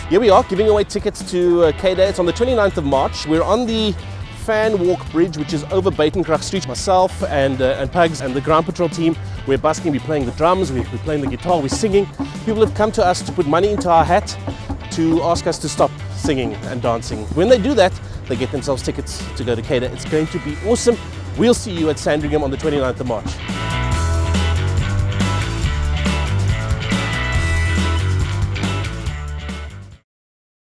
Here we are giving away tickets to KDay. It's on the 29th of March. We're on the Fan Walk Bridge, which is over Batencraft Street. Myself and Pugs and the Ground Patrol team. We're busking, we're playing the drums, we're playing the guitar, we're singing. People have come to us to put money into our hat to ask us to stop singing and dancing. When they do that, they get themselves tickets to go to KDay. It's going to be awesome. We'll see you at Sandringham on the 29th of March.